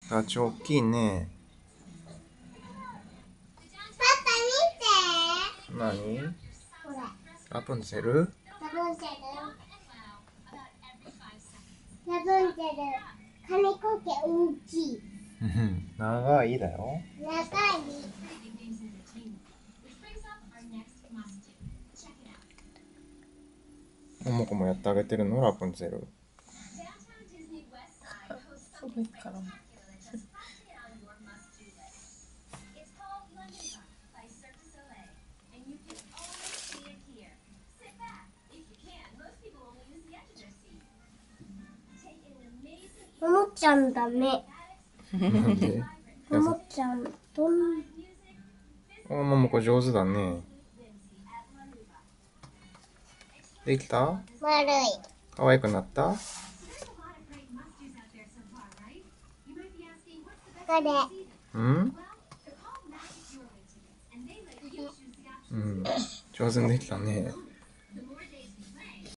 ガチョウ大きいね。 パパ見て。 何？ これ。 ラプンツェル？ ラプンツェル。ラプンツェル。髪の毛大きい。 長いだよ。 長い。 ももこもやってあげてるの？ラプンツェル。 上からも。 ももちゃんダメ。 なんで？ ももちゃんどん。 ももこ上手だね。できた？ 丸い。 可愛くなった？ これ。 うん？うん。上手にできたね。